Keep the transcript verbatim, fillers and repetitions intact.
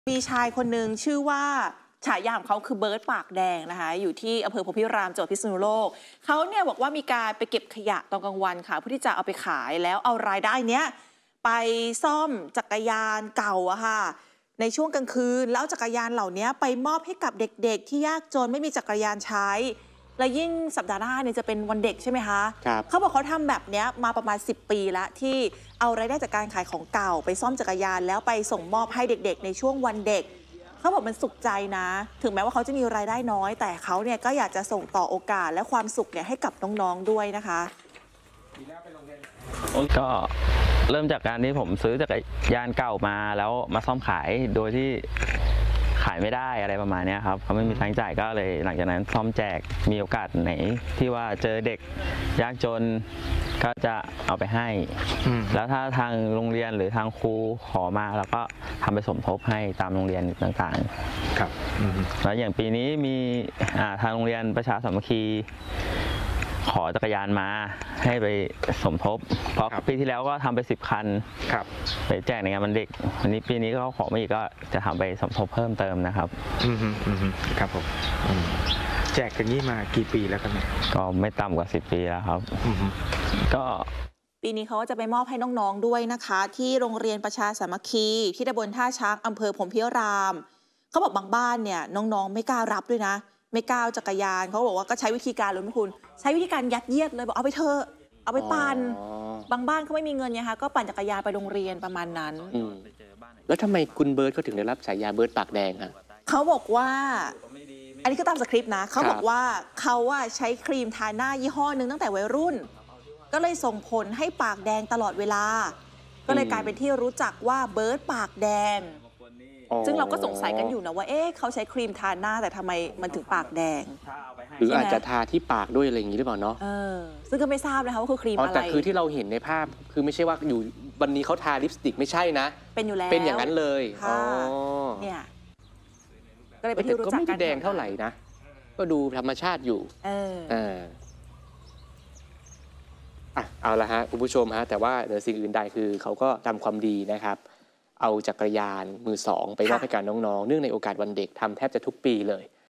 มีชายคนหนึ่งชื่อว่าฉายาของเขาคือเบิร์ตปากแดงนะคะอยู่ที่อำเภอพรหมพิรามจังหวัดพิษณุโลกเขาเนี่ยบอกว่ามีการไปเก็บขยะตอนกลางวันค่ะเพื่อที่จะเอาไปขายแล้วเอารายได้เนี้ยไปซ่อมจักรยานเก่าอะค่ะในช่วงกลางคืนแล้วจักรยานเหล่านี้ไปมอบให้กับเด็กๆที่ยากจนไม่มีจักรยานใช้และยิ่งสัปดาห์หน้าเนี่ยจะเป็นวันเด็กใช่ไหมคะครับเขาบอกเขาทำแบบนี้มาประมาณสิบปีแล้วที่เอารายได้จากการขายของเก่าไปซ่อมจักรยานแล้วไปส่งมอบให้เด็กๆในช่วงวันเด็กเขาบอกมันสุขใจนะถึงแม้ว่าเขาจะมีรายได้น้อยแต่เขาเนี่ยก็อยากจะส่งต่อโอกาสและความสุขเนี่ยให้กับน้องๆด้วยนะคะก็เริ่มจากการที่ผมซื้อจักรยานเก่ามาแล้วมาซ่อมขายโดยที่ขายไม่ได้อะไรประมาณนี้ครับเขาไม่มีทางจ่ายก็เลยหลังจากนั้นซ่อมแจกมีโอกาสไหนที่ว่าเจอเด็กยากจนก็จะเอาไปให้แล้วถ้าทางโรงเรียนหรือทางครูขอมาเราก็ทำไปสมทบให้ตามโรงเรียนต่างๆครับแล้วอย่างปีนี้มีทางโรงเรียนประชาสามัคคีขอจักรยานมาให้ไปสมทบเพราะปีที่แล้วก็ทำไปสิบคันไปแจกในงานวันเด็กวันนี้ปีนี้ก็ขอมาอีกก็จะทำไปสมทบเพิ่มเติมนะครับอืมอืมครับผมแจกกันนี้มากี่ปีแล้วครับเนี่ยก็ไม่ต่ำกว่าสิบปีแล้วครับก็ปีนี้เขาจะไปมอบให้น้องๆด้วยนะคะที่โรงเรียนประชาสามัคคีที่ตำบลท่าช้างอำเภอพรหมพิรามเขาบอกบางบ้านเนี่ยน้องๆไม่กล้ารับด้วยนะไม่กล้าจักรยานเขาบอกว่าก็ใช้วิธีการเลยนะคุณใช้วิธีการยัดเยียดเลยบอกเอาไปเถอะเอาไปปั่นบางบ้านเขาไม่มีเงินไงคะก็ปั่นจักรยานไปโรงเรียนประมาณนั้นแล้วทำไมคุณเบิร์ตเขาถึงได้รับฉายาเบิร์ตปากแดงอะเขาบอกว่าอันนี้ก็ตามสคริปต์นะเขาบอกว่าเขาอะใช้ครีมทาหน้ายี่ห้อนึงตั้งแต่วัยรุ่นก็เลยส่งผลให้ปากแดงตลอดเวลาก็เลยกลายเป็นที่รู้จักว่าเบิร์ตปากแดงซึ่งเราก็สงสัยกันอยู่นะว่าเอ๊ะเขาใช้ครีมทาหน้าแต่ทำไมมันถึงปากแดงหรืออาจจะทาที่ปากด้วยอะไรอย่างนี้หรือเปล่าเนาะเออซึ่งก็ไม่ทราบนะคะว่าคือครีมอะไรแต่คือที่เราเห็นในภาพคือไม่ใช่ว่าอยู่วันนี้เขาทาลิปสติกไม่ใช่นะเป็นอยู่แล้วเป็นอย่างนั้นเลยอ๋อเนี่ยก็เลยเป็นที่รู้จักกันก็ไม่ได้แดงเท่าไหร่นะก็ดูธรรมชาติอยู่เออเอออ่ะเอาละฮะคุณผู้ชมฮะแต่ว่าเหนือสิ่งอื่นใดคือเขาก็ทำความดีนะครับเอาจักรยานมือสองไปมอบให้กับน้องๆเนื่องในโอกาสวันเด็กทำแทบจะทุกปีเลย